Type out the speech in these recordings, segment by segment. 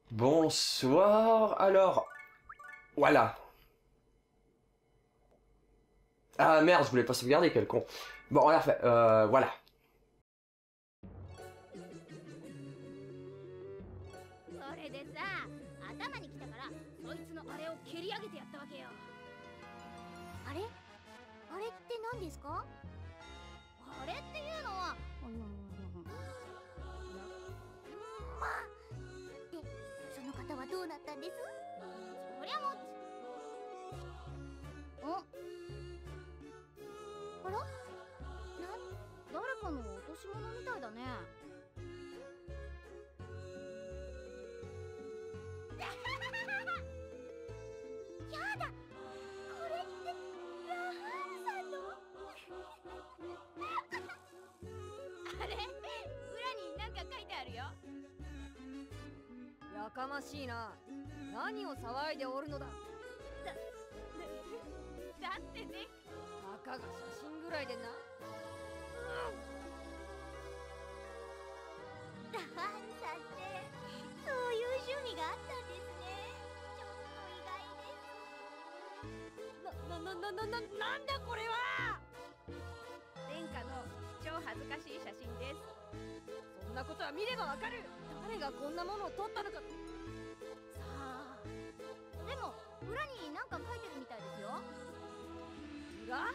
Bonsoir, alors, voilà. Ah merde, je voulais pas sauvegarder, quel con. Bon, on l'a fait, voilà. それでさ、頭に来たからそいつのあれを蹴り上げてやったわけよ。あれって何ですか？あれっていうのはまあで、その方はどうなったんです？そりゃもうあら？誰かの落とし物みたいだね。やだ、これってラハールさんのあれ、裏に何か書いてあるよ。 やかましいな。何を騒いでおるのだ。 だってね、 たかが写真ぐらいでな。 ラハールさんってそういう趣味があったんですね。ちょっと意外です。 なんだこれは。 殿下の超恥ずかしい写真です。 そんなことは見ればわかる。誰がこんなものを撮ったのか。 さあ、でも裏に何か書いてるみたいですよ。 裏？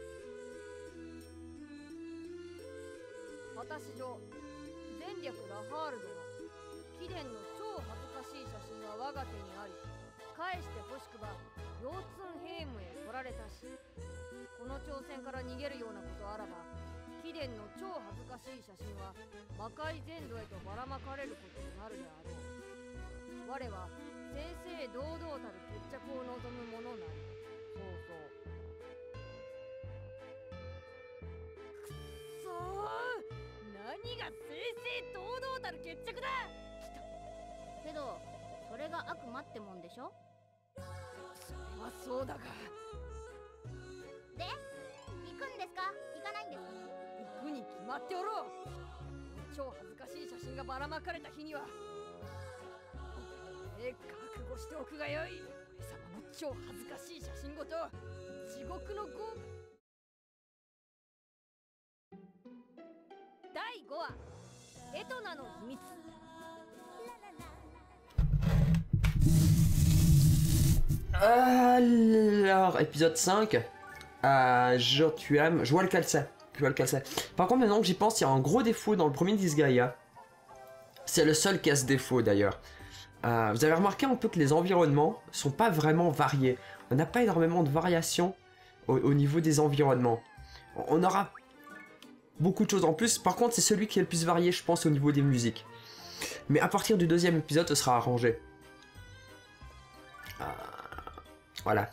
果たし状、前略ラハール殿、貴殿の超恥ずかしい写真は我が手にあり、返してほしくば腰痛ヘームへ取られたし、この挑戦から逃げるようなことあらば、貴殿の超恥ずかしい写真は魔界全土へとばらまかれることになるであろう。我は正々堂々たる決着を望む者なり。そうそう。くそー、何が正々堂々たる決着だ。 けどそれが悪魔ってもんでしょ。 それはそうだが。 で、行くんですか？行かないんですか？ 行くに決まっておろう。超恥ずかしい写真がばらまかれた日には覚悟しておくがよい。俺様の超恥ずかしい写真ごと地獄の業。第5話エトナの秘密。 Alors, épisode 5, je vois le calcet. Par contre, maintenant que j'y pense, il y a un gros défaut dans le premier Disgaea. C'est le seul casse-défaut d'ailleurs. Vous avez remarqué un peu que les environnements sont pas vraiment variés. On n'a pas énormément de variations au niveau des environnements. On aura beaucoup de choses en plus. Par contre, c'est celui qui est le plus varié, je pense, au niveau des musiques. Mais à partir du deuxième épisode, ce sera arrangé. Voilà.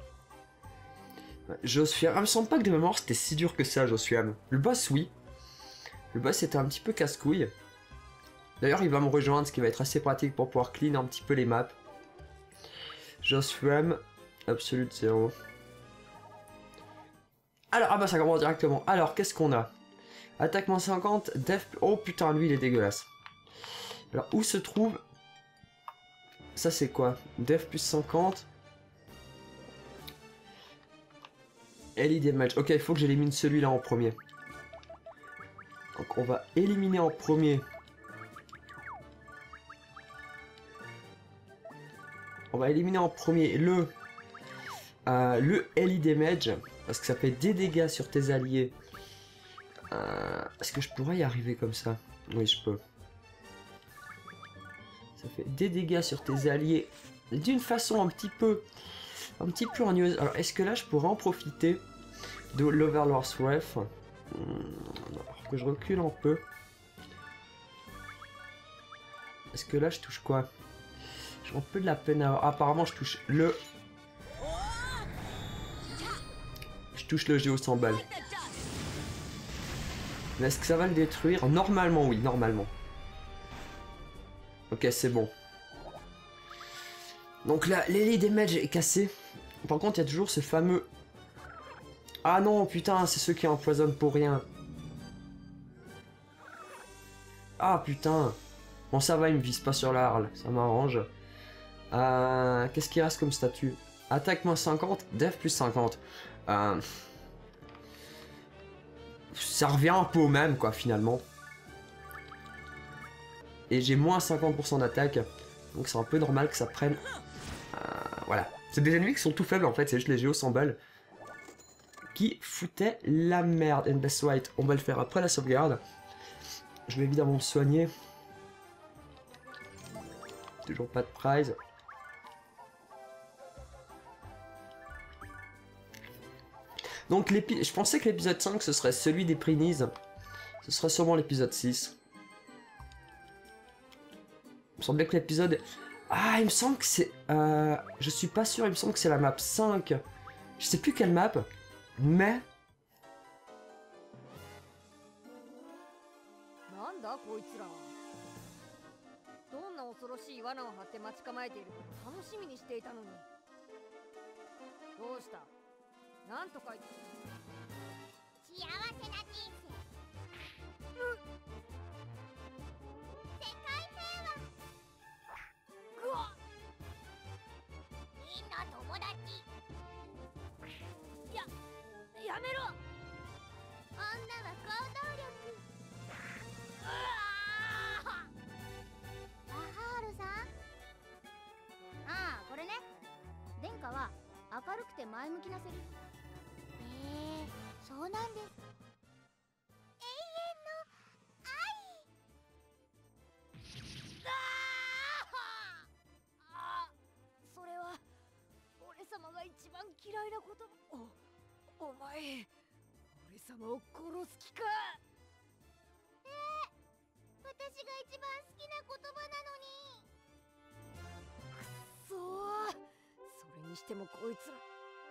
Josfiam. Il me semble pas que de mémoire c'était si dur que ça, Josfiam. Le boss, oui. Le boss était un petit peu casse-couille. D'ailleurs, il va me rejoindre, ce qui va être assez pratique pour pouvoir clean un petit peu les maps. Josfiam. Absolute 0. Alors, ah bah ça commence directement. Alors, qu'est-ce qu'on a? Attaque moins 50, def... Oh putain, lui il est dégueulasse. Alors, où se trouve... Ça c'est quoi? Def plus 50. Ellie damage. Ok, il faut que j'élimine celui-là en premier. Donc on va éliminer en premier. On va éliminer en premier le Ellie damage. Parce que ça fait des dégâts sur tes alliés. Est-ce que je pourrais y arriver comme ça? Oui, je peux. Ça fait des dégâts sur tes alliés d'une façon un petit peu ennuyeuse. Alors, est-ce que là, je pourrais en profiter de l'Overlord's Wrath? Alors que je recule un peu. Est-ce que là, je touche quoi? J'ai un peu de la peine à... Apparemment, je touche le... Je touche le géo 100 balles. Mais est-ce que ça va le détruire? Normalement, oui, normalement. Ok, c'est bon. Donc là, l'Ellie damage est cassé. Par contre, il y a toujours ce fameux... Ah non, putain, c'est ceux qui empoisonnent pour rien. Ah putain. Bon, ça va, il me vise pas sur la harle, ça m'arrange. Qu'est-ce qui reste comme statut? Attaque moins 50, def plus 50. Ça revient un peu au même, quoi, finalement. Et j'ai moins 50% d'attaque. Donc c'est un peu normal que ça prenne. Voilà. C'est des ennemis qui sont tout faibles, en fait. C'est juste les géos 100 balles. Qui foutaient la merde. And best white. On va le faire après la sauvegarde. Je vais évidemment me soigner. Toujours pas de prize. Donc je pensais que l'épisode 5 ce serait celui des Prinis. Ce serait sûrement l'épisode 6. Il me semblait que l'épisode... Ah, il me semble que c'est... je suis pas sûr, il me semble que c'est la map 5. Je sais plus quelle map, mais... なんだこいつらは。どんな恐ろしい罠を張って待ち構えているか楽しみにしていたのに。どうした？なんとか言って。 幸せな人生。世界平和。 ぐわっ。 みんな友達。 やめろ。 女は行動力。アハールさん。ああ、これね。殿下は明るくて前向きなセリフ。そうなんです。永遠の愛。 それは俺様が一番嫌いなこと。お前俺様を殺す気か。 私が一番好きな言葉なのに。 くそー。それにしてもこいつら。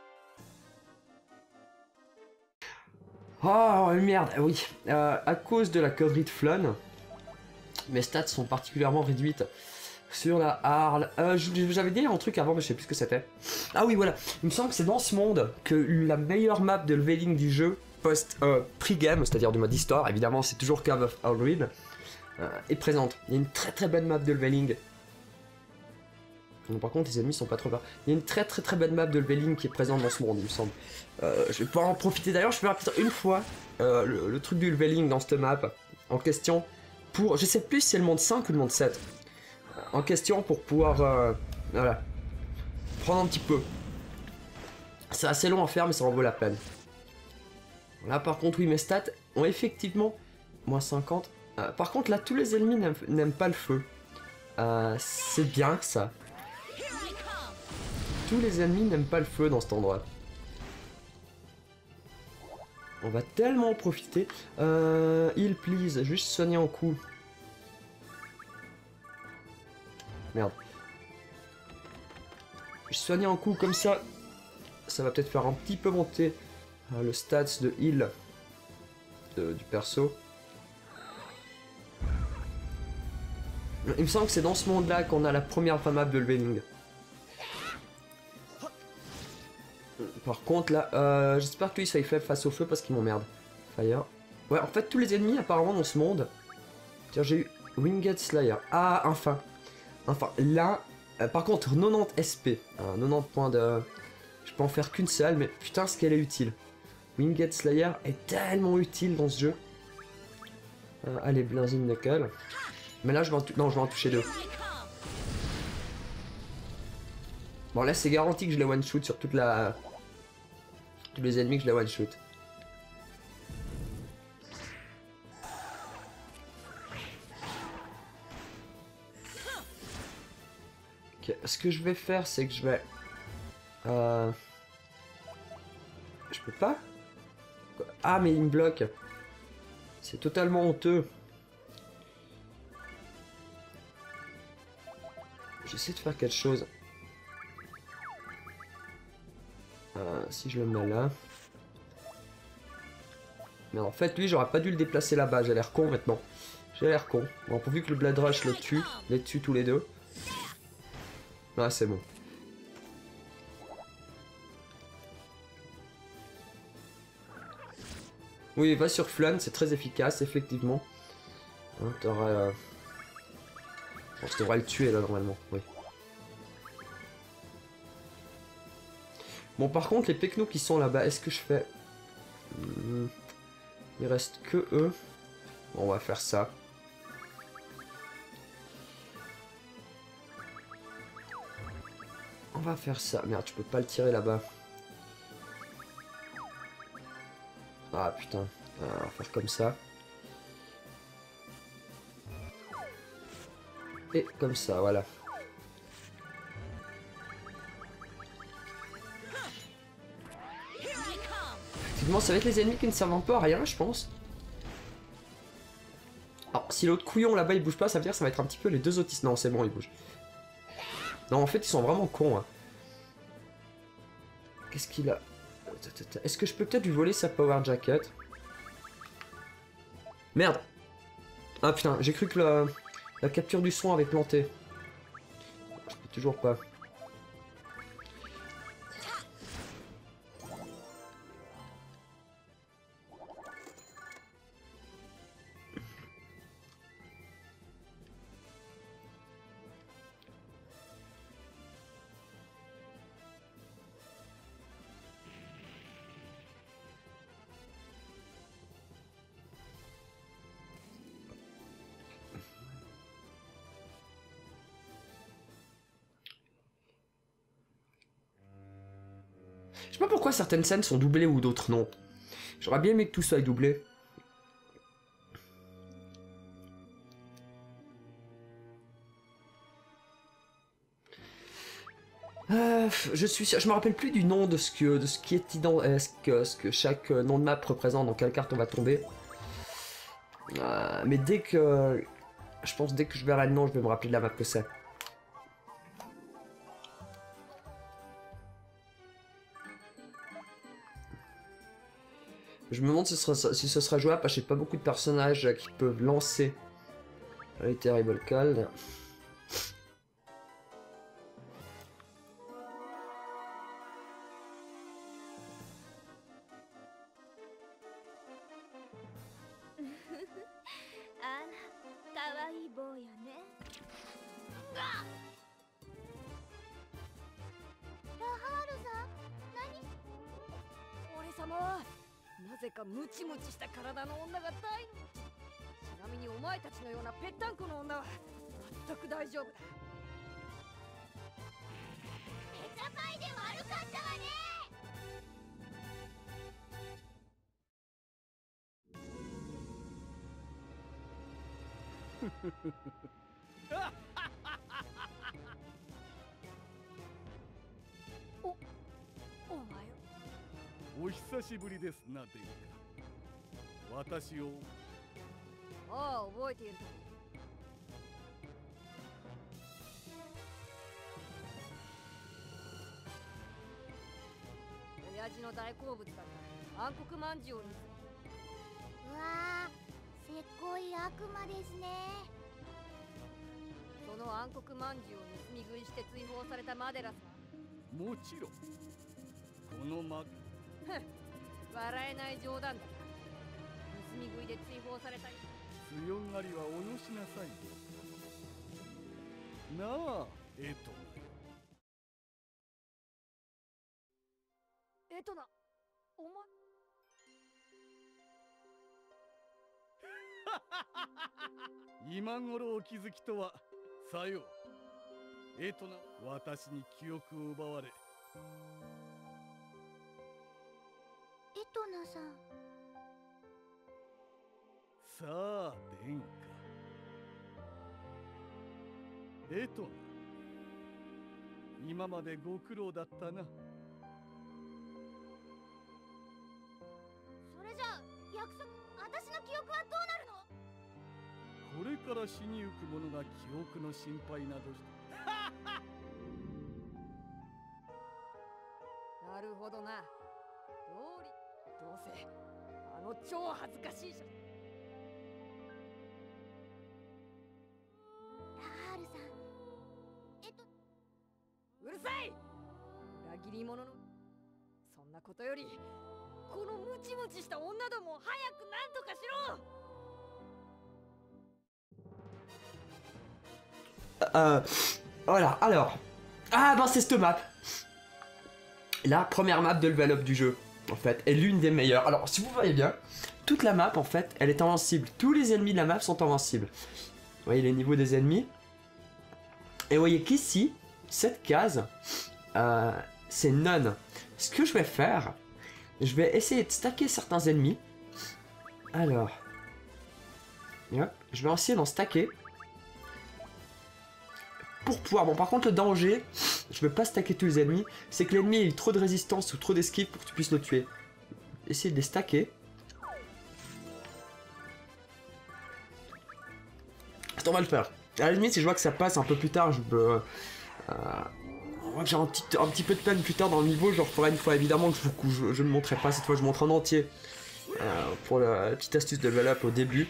Oh merde, oui. À cause de la connerie de Flonne, mes stats sont particulièrement réduites sur la harle. J'avais dit un truc avant, mais je sais plus ce que c'était. Ah oui, voilà. Il me semble que c'est dans ce monde que la meilleure map de leveling du jeu, pre-game, c'est-à-dire du mode histoire, évidemment c'est toujours Cave of Alduin, est présente. Il y a une très bonne map de leveling. Par contre, les ennemis sont pas trop bas. Il y a une très bonne map de leveling qui est présente dans ce monde, il me semble. Je vais pouvoir en profiter. D'ailleurs, je vais faire une fois le truc du leveling dans cette map en question pour... Je sais plus si c'est le monde 5 ou le monde 7. En question pour pouvoir... voilà. Prendre un petit peu. C'est assez long à faire, mais ça en vaut la peine. Là, par contre, oui, mes stats ont effectivement... moins 50. Par contre, là, tous les ennemis n'aiment pas le feu. C'est bien ça. Tous les ennemis n'aiment pas le feu dans cet endroit. On va tellement en profiter. Heal please, juste soigner en coup. Merde. Je soigne en coup comme ça. Ça va peut-être faire un petit peu monter le stats de heal du perso. Il me semble que c'est dans ce monde-là qu'on a la première map de leveling. Par contre là, j'espère que lui ça y fait face au feu parce qu'il m'emmerde. Fire. Ouais, en fait tous les ennemis apparemment dans ce monde. Tiens, j'ai eu Winged Slayer. Ah, enfin. Enfin, là, par contre 90 SP. 90 points de... Je peux en faire qu'une seule, mais putain ce qu'elle est utile. Winged Slayer est tellement utile dans ce jeu. Allez, Blazing Knuckle. Mais là je vais non, je vais en toucher deux. Bon là c'est garanti que je les one shoot sur toute la... tous les ennemis que je les one shoot. Ok, ce que je vais faire c'est que je vais... Je peux pas? Ah mais il me bloque. C'est totalement honteux. J'essaie de faire quelque chose. Si je le mets là. Mais en fait, lui, j'aurais pas dû le déplacer là-bas. J'ai l'air con maintenant. J'ai l'air con. Bon, pourvu que le Blood Rush les tue tous les deux. Ah, c'est bon. Oui, va sur Flonne, c'est très efficace, effectivement. Hein, t'auras Bon, je devrais le tuer là normalement, oui. Bon, par contre, les pecnos qui sont là-bas, est-ce que je fais... Il reste que eux. Bon, on va faire ça. On va faire ça. Merde, je peux pas le tirer là-bas. Ah putain. On va faire comme ça. Et comme ça, voilà. Effectivement, ça va être les ennemis qui ne servent un peu à rien, je pense. Alors, si l'autre couillon là-bas il bouge pas, ça veut dire que ça va être un petit peu les deux autistes. Non, c'est bon, ils bougent. Non, en fait, ils sont vraiment cons. Hein. Qu'est-ce qu'il a? Est-ce que je peux peut-être lui voler sa power jacket? Merde! Ah putain, j'ai cru que la capture du son avait planté. Je peux toujours pas. Je sais pas pourquoi certaines scènes sont doublées ou d'autres non. J'aurais bien aimé que tout soit doublé. Je me rappelle plus du nom de ce qui est ce que chaque nom de map représente, dans quelle carte on va tomber. Mais dès que dès que je verrai le nom, je vais me rappeler de la map que c'est. Je me demande si ce sera jouable, parce que j'ai pas beaucoup de personnages qui peuvent lancer les Terrible Cold. ムチムチした体の女が大の。ちなみにお前たちのようなぺったんこの女は全く大丈夫だ。 ペタパイで悪かったわね。 お前お久しぶりですな、殿下。私を。 ああ、覚えていると。親父の大好物だった暗黒まんじゅうを盗む。 うわー、せっこい悪魔ですね。 その暗黒まんじゅうを盗み食いして追放されたマデラスはもちろんこのマ笑えない冗談だ。盗み食いで追放された。 強がりはおのしなさい。なあ、エトナ、お前。 今頃お気づきとは。さよう。エトナ、私に記憶を奪われ。 エトナさん。 さあ、殿下。エトナ、今までご苦労だったな。 それじゃあ約束、私の記憶はどうなるの？ これから死にゆく者が記憶の心配などして。 なるほどな。どうせあの超恥ずかしい写真。 ラハールさん、 うるさい！裏切り者の。そんなことよりこのムチムチした女どもを早く何とかしろ！ Voilà, alors. Ah ben c'est cette map. La première map de level up du jeu, en fait, est l'une des meilleures. Alors si vous voyez bien, toute la map en fait, elle est invincible. Tous les ennemis de la map sont invincibles. Vous voyez les niveaux des ennemis. Et vous voyez qu'ici, cette case, c'est none. Ce que je vais faire, je vais essayer de stacker certains ennemis. Alors, hop, je vais essayer d'en stacker. Pour pouvoir, bon par contre le danger, je ne vais pas stacker tous les ennemis, c'est que l'ennemi ait trop de résistance ou trop d'esquive pour que tu puisses le tuer. Essayer de les stacker. On va le faire. À la limite, si je vois que ça passe un peu plus tard, je peux... on voit que j'ai un petit peu de peine plus tard dans le niveau, je le referai une fois. Évidemment que je ne montrerai pas cette fois, je montre en entier. Pour la petite astuce de level up au début.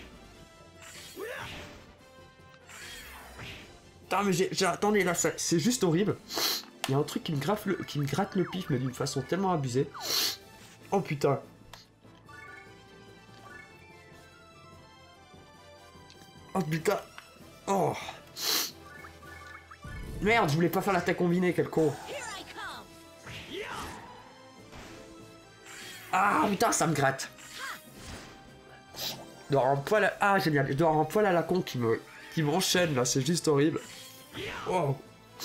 Putain mais attendez là, c'est juste horrible. Il y a un truc qui me gratte le pif mais d'une façon tellement abusée. Oh putain. Oh putain. Oh. Merde, je voulais pas faire l'attaque combinée, quel con. Ah putain, ça me gratte. Je dois avoir un poil à... Ah génial, je dois avoir un poil à la con qui m'enchaîne là, c'est juste horrible. Oh.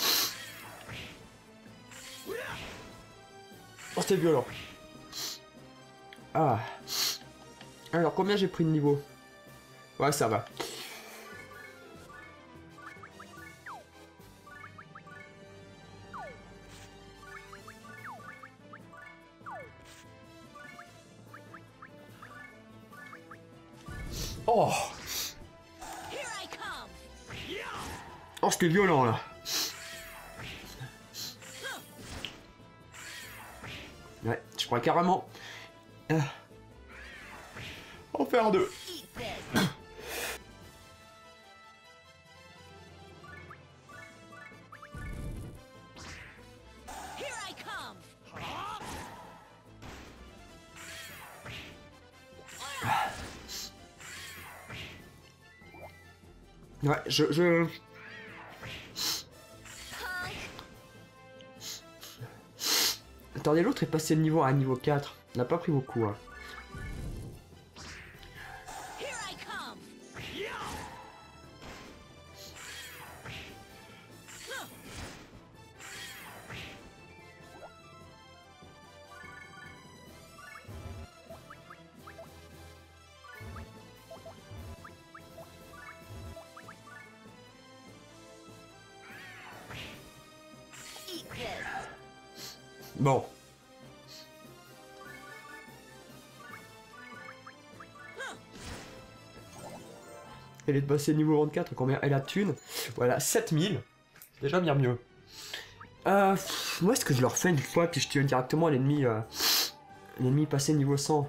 Oh c'est violent. Ah. Alors combien j'ai pris de niveau? Ouais ça va. Oh. Oh c'était violent là. Ouais, je crois carrément en faire deux. Ouais, Attendez, l'autre est passé de niveau à niveau 4. On n'a pas pris beaucoup, hein. Bon. Elle est passée niveau 24, combien elle a de thunes? Voilà, 7000. C'est déjà bien mieux. Moi, est-ce que je le refais une fois, puis je tue directement l'ennemi l'ennemi passé niveau 100?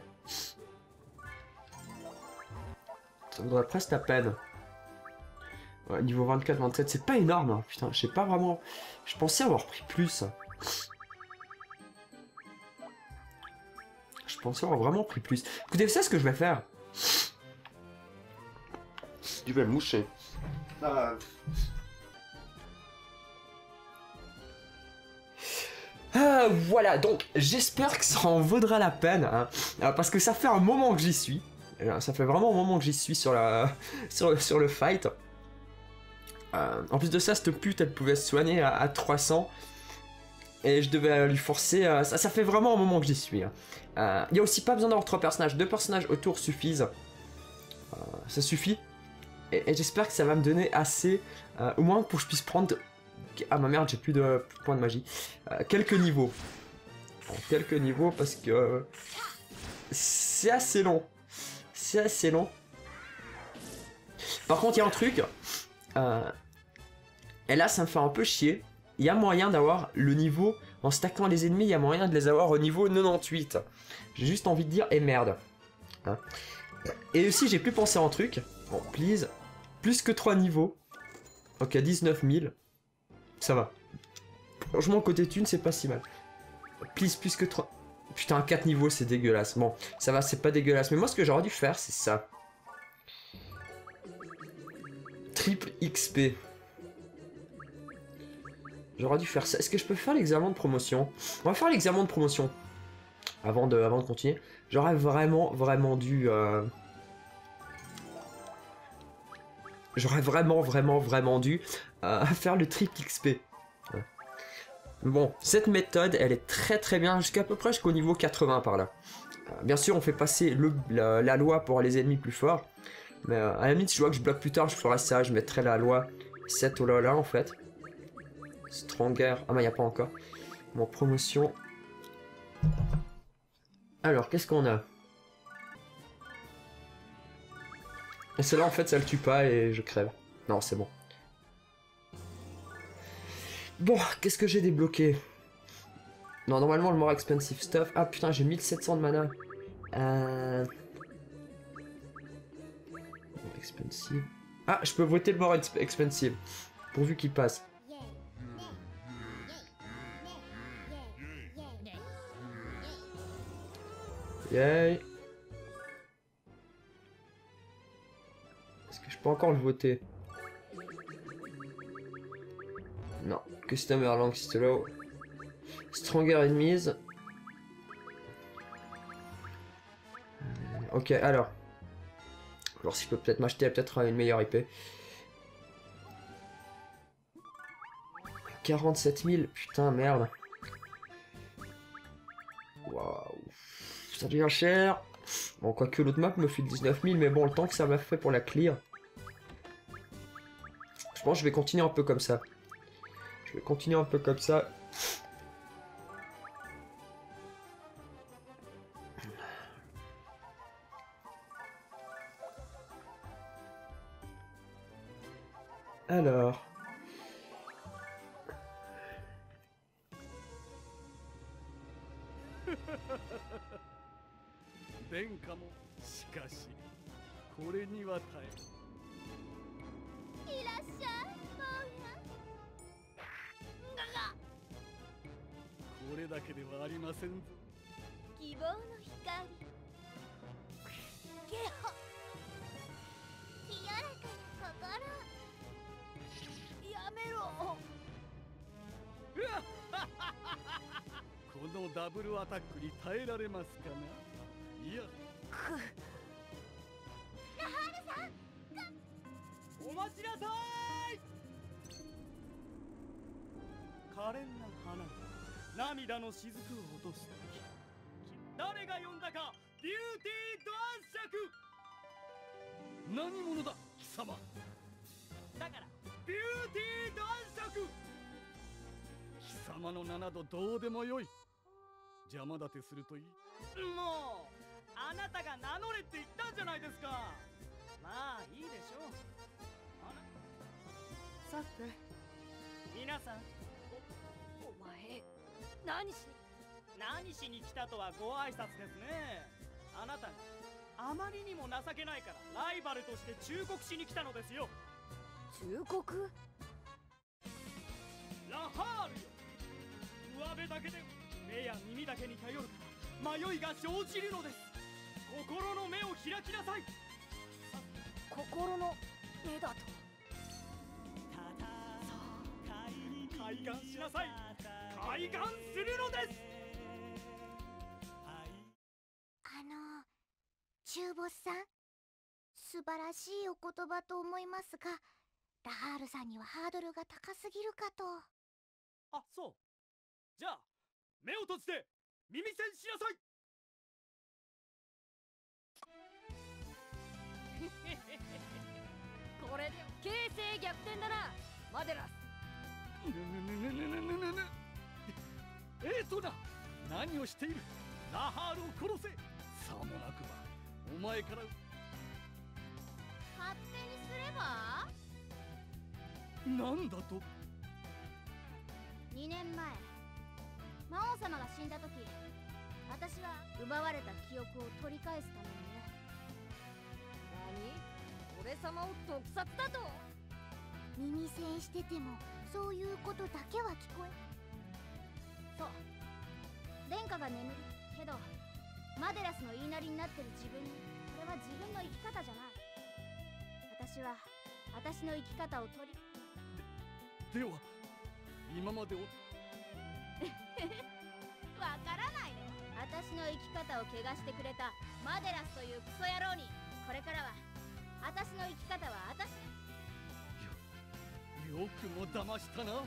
Ça vaudrait presque la peine. Ouais, niveau 24, 27, c'est pas énorme, hein. Putain, je sais pas vraiment... Je pensais avoir pris plus. Je pensais avoir vraiment pris plus. Écoutez, vous savez ce que je vais faire? Je vais me moucher. Voilà, donc j'espère que ça en vaudra la peine, hein, parce que ça fait un moment que j'y suis. Ça fait vraiment un moment que j'y suis sur le fight. En plus de ça, cette pute, elle pouvait se soigner à 300. Et je devais lui forcer... ça fait vraiment un moment que j'y suis. Il n'y a aussi pas besoin d'avoir 3 personnages. 2 personnages autour suffisent. Ça suffit. Et j'espère que ça va me donner assez... au moins pour que je puisse prendre... Ah ma merde, j'ai plus de points de magie. Quelques niveaux. Quelques niveaux parce que... c'est assez long. C'est assez long. Par contre, il y a un truc. Et là, ça me fait un peu chier. Il y a moyen d'avoir le niveau... En stackant les ennemis, il y a moyen de les avoir au niveau 98. J'ai juste envie de dire, et merde. Hein. Et aussi, j'ai pu penser à un truc. Bon, please. Plus que 3 niveaux. Ok, 19 000. Ça va. Franchement, côté thune, c'est pas si mal. Please, plus que 3... Putain, 4 niveaux, c'est dégueulasse. Bon, ça va, c'est pas dégueulasse. Mais moi, ce que j'aurais dû faire, c'est ça. Triple XP. J'aurais dû faire ça. Est-ce que je peux faire l'examen de promotion? On va faire l'examen de promotion. Avant de continuer. J'aurais vraiment dû... J'aurais vraiment dû faire le triple XP. Ouais. Bon, cette méthode, elle est très bien, jusqu'à peu près jusqu'au niveau 80 par là. Bien sûr, on fait passer la loi pour les ennemis plus forts. Mais à la limite, si je vois que je bloque plus tard, je ferai ça, je mettrai la loi 7 au là en fait. Stronger. Ah, mais il n'y a pas encore. Bon, promotion. Alors, qu'est-ce qu'on a? Et celle-là, en fait, ça le tue pas et je crève. Non, c'est bon. Bon, qu'est-ce que j'ai débloqué? Non, normalement, le more expensive stuff. Ah, putain, j'ai 1700 de mana. Expensive. Ah, je peux voter le more expensive. Pourvu qu'il passe. Yay. Est-ce que je peux encore le voter? Non. Customer long slow. Stronger enemies. Ok, alors. Alors si je peux peut-être m'acheter peut-être une meilleure épée. 47 000, putain merde. Waouh. Ça devient cher. Bon, quoique l'autre map me fait 19 000, mais bon, le temps que ça m'a fait pour la clear. Je pense que je vais continuer un peu comme ça. Je vais continuer un peu comme ça. Alors... 殿下もしかしこれには耐えいらっしゃい坊や。 これだけではありませんぞ。 希望の光。ゲホ。清らかな心。やめろ。 このダブルアタックに耐えられますかな。いやラハールさん。 お待ちなさい。可憐な花、涙の雫を落とした時、誰が呼んだか。ビューティー男爵。何者だ貴様。だからビューティー男爵。貴様の名などどうでもよい。邪魔立てするといい。もうあなたが名乗れって言ったんじゃないですか。まあいいでしょう。さて皆さん、 お前何しに来たとはご挨拶ですね。あなたがあまりにも情けないからライバルとして忠告しに来たのですよ。 忠告？ ラハールよ、上辺だけで目や耳だけに頼るから迷いが生じるのです。心の目を開きなさい。 心の目だと。 開眼しなさい。開眼するのです。 中ボスさん、素晴らしいお言葉と思いますが、ラハールさんにはハードルが高すぎるかと。 あ、そう。じゃあ目を閉じて耳栓しなさい。 これで形勢逆転だな、マデラス。 な、何をしている。ラハールを殺せ。さもなくばお前から勝手にすれば。 なんだと。 2年前魔王様が死んだ時、私は奪われた記憶を取り返すためにね。 何？俺様を毒殺だと？ 耳栓しててもそういうことだけは聞こえ。そう、殿下が眠るけどマデラスの言いなりになってる自分に、これは自分の生き方じゃない。私は私の生き方を取り。 では今までおわからないね。私の生き方を怪我してくれたマデラスというクソ野郎に、これからは私の生き方は私。 よくも騙したな。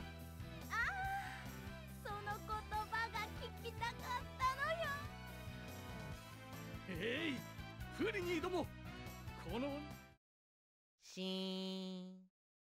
その言葉が聞きたかったのよ。 えい、フリニーども、このシーン。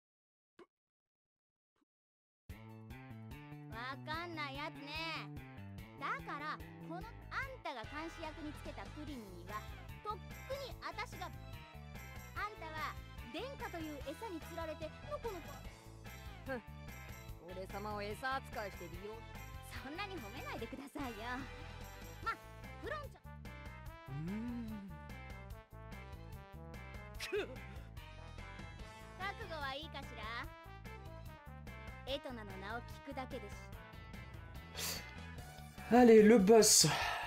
わかんないやつね。だからこのあんたが監視役につけたプリンにはとっくに私が、あんたは殿下という餌に釣られてのこのこ。 俺様を餌扱いして利用。 そんなに褒めないでくださいよ。ま、フロンちゃん覚悟はいいかしら。エトナの名を聞くだけです。 Allez, le boss.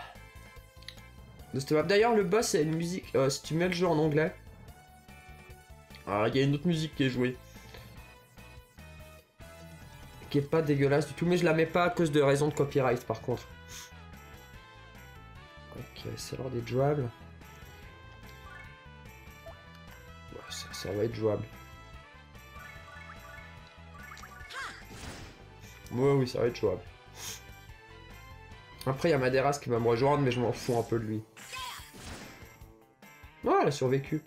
De cette map. D'ailleurs, le boss, c'est une musique. Si tu mets le jeu en anglais, il y a une autre musique qui est jouée. Qui est pas dégueulasse du tout, mais je la mets pas à cause de raisons de copyright par contre. Ok, c'est l'heure des jouables. Ouais, ça va être jouable. Ouais, oui, ça va être jouable. Après, il y a Maderas qui va me rejoindre, mais je m'en fous un peu de lui. Oh, elle a survécu.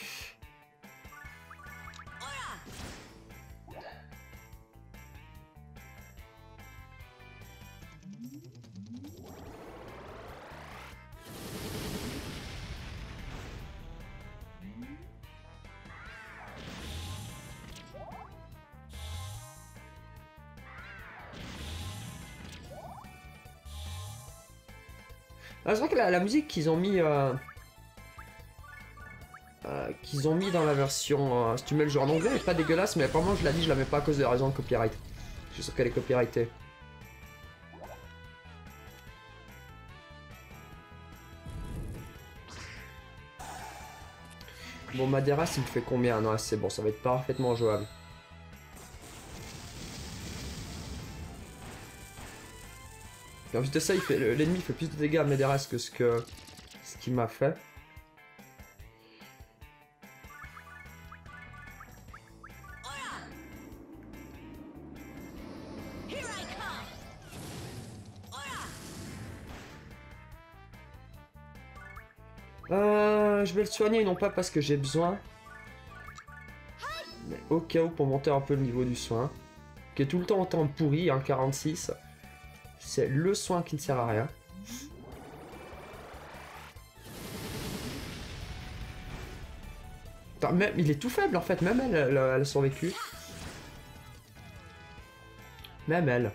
Ah, c'est vrai que la musique qu'ils ont mis dans la version si tu mets le jeu en anglais, elle est pas dégueulasse, mais apparemment je l'ai dit, je la mets pas à cause de la raison de copyright. Je suis sûr qu'elle est copyrightée. Bon, Maderas il me fait combien? Non, c'est bon, ça va être parfaitement jouable. Et ensuite de ça, l'ennemi fait plus de dégâts à Maderas que ce qu'il m'a fait. Je vais le soigner, non pas parce que j'ai besoin, mais au cas où pour monter un peu le niveau du soin, qui est tout le temps en temps pourri, hein, 46. C'est le soin qui ne sert à rien. Enfin, même, il est tout faible en fait, même elle a survécu. Même elle.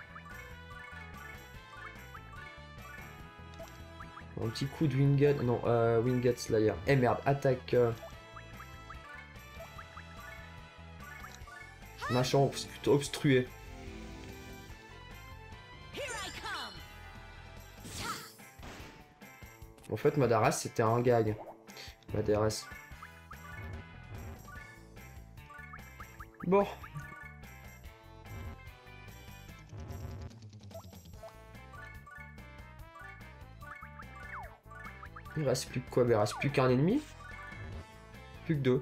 Un petit coup de Winged, non, Winged Slayer. Eh merde, attaque. Machin plutôt obstrué. En fait, Maderas c'était un gag. Maderas. Bon. Il reste plus que quoi? Il reste plus qu'un ennemi? Plus que deux.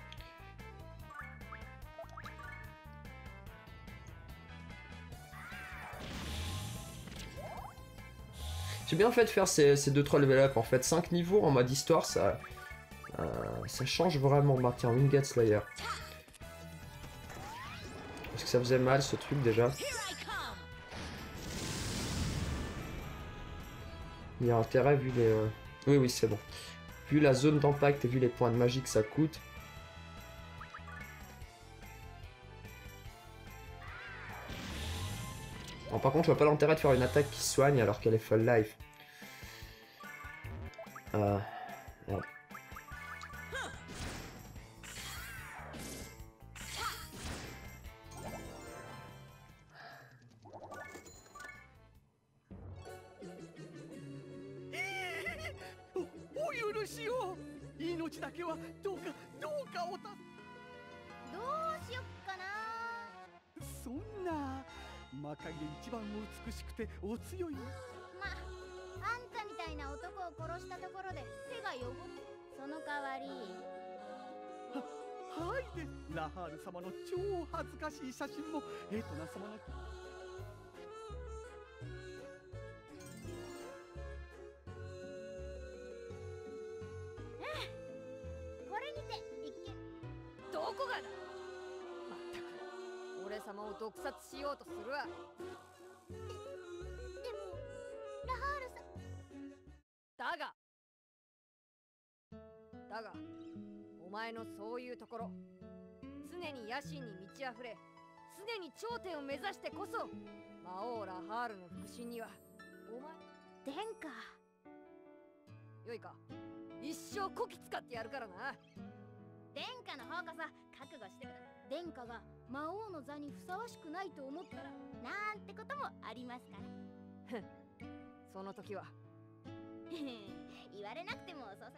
J'ai bien fait de faire ces 2-3 level up en fait. 5 niveaux en mode histoire, ça change vraiment. Bah, tiens, Winged Slayer. Parce que ça faisait mal ce truc déjà. Il y a intérêt vu les... Oui, oui, c'est bon. Vu la zone d'impact et vu les points de magie que ça coûte. Bon, par contre, je vois pas l'intérêt de faire une attaque qui soigne alors qu'elle est full life. Ouais. 魔界で一番美しくてお強い。 まあんたみたいな男を殺したところで手が汚れ、その代わりはいで、ラハール様の超恥ずかしい写真もエトナ様のこれにて一見。 どこがだ。まったく俺様を毒殺しようとするわ。 でもラハールさん。 だがお前のそういうところ、常に野心に満ち溢れ、常に頂点を目指してこそ魔王ラハールの腹心にはお前殿下。 よいか、一生こき使ってやるからな。 殿下の方こそ覚悟してください。殿下が魔王の座にふさわしくないと思ったらなんてこともありますから。 その時は言われなくてもそうさ。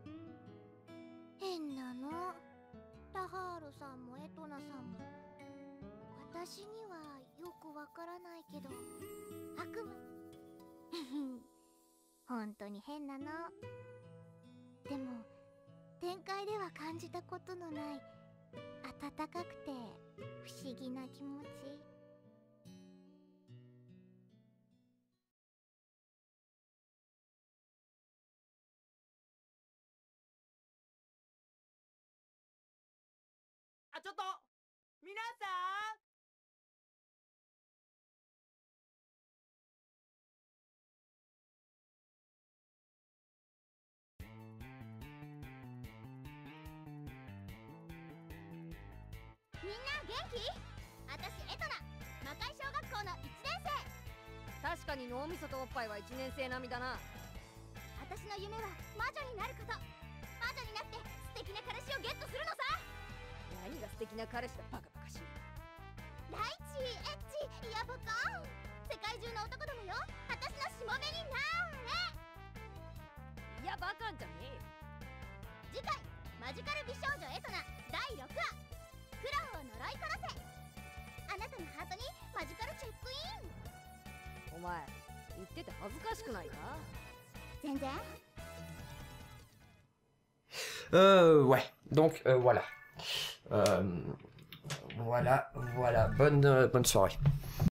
変なの、ラハールさんもエトナさんも。私にはよくわからないけど悪魔本当に変なの。でも展開では感じたことのない温かくて不思議な気持ち。 あ、ちょっと皆さん、 みんな元気？私エトナ、魔界小学校の1年生。 確かに脳みそとおっぱいは1年生並みだな。 私の夢は魔女になること。魔女になって素敵な彼氏をゲットするのさ。 何が素敵な彼氏だ、バカバカしい。 ライチ、エッチ、いやバカン。世界中の男どもよ、私のしもべにないやバカンじゃねえよ。 れ。次回マジカル美少女エトナ第6話、クランを呪い殺せ。あなたのハートにマジカルチェックイン。 お前言ってて恥ずかしくないか。 全然。 Ouais, donc voilà. Voilà, bonne soirée.